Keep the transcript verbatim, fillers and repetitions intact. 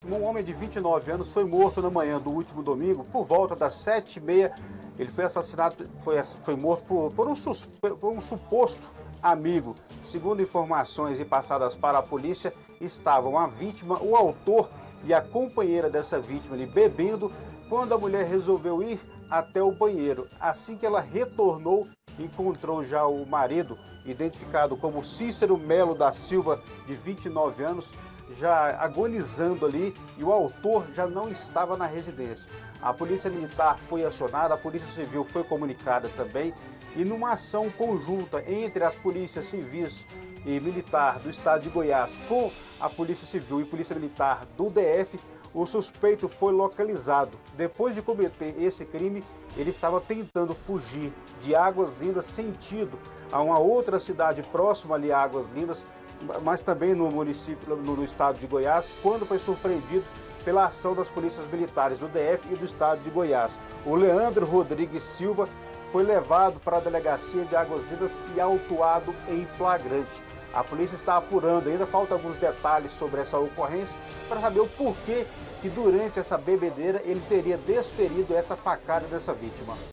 Um homem de vinte e nove anos foi morto na manhã do último domingo, por volta das sete e meia. Ele foi assassinado, foi, foi morto por, por, um sus, por um suposto amigo. Segundo informações e passadas para a polícia, estavam a vítima, o autor e a companheira dessa vítima ali bebendo, quando a mulher resolveu ir até o banheiro. Assim que ela retornou, encontrou já o marido, identificado como Cícero Melo da Silva, de vinte e nove anos, já agonizando ali, e o autor já não estava na residência. A polícia militar foi acionada, a polícia civil foi comunicada também, e numa ação conjunta entre as polícias civis e militar do estado de Goiás com a polícia civil e polícia militar do D F, o suspeito foi localizado. Depois de cometer esse crime, ele estava tentando fugir de Águas Lindas sentido a uma outra cidade próxima ali a Águas Lindas, mas também no município, no, no estado de Goiás, quando foi surpreendido pela ação das polícias militares do D F e do estado de Goiás. O Leandro Rodrigues Silva foi levado para a delegacia de Águas Lindas e autuado em flagrante. A polícia está apurando, ainda faltam alguns detalhes sobre essa ocorrência para saber o porquê que durante essa bebedeira ele teria desferido essa facada dessa vítima.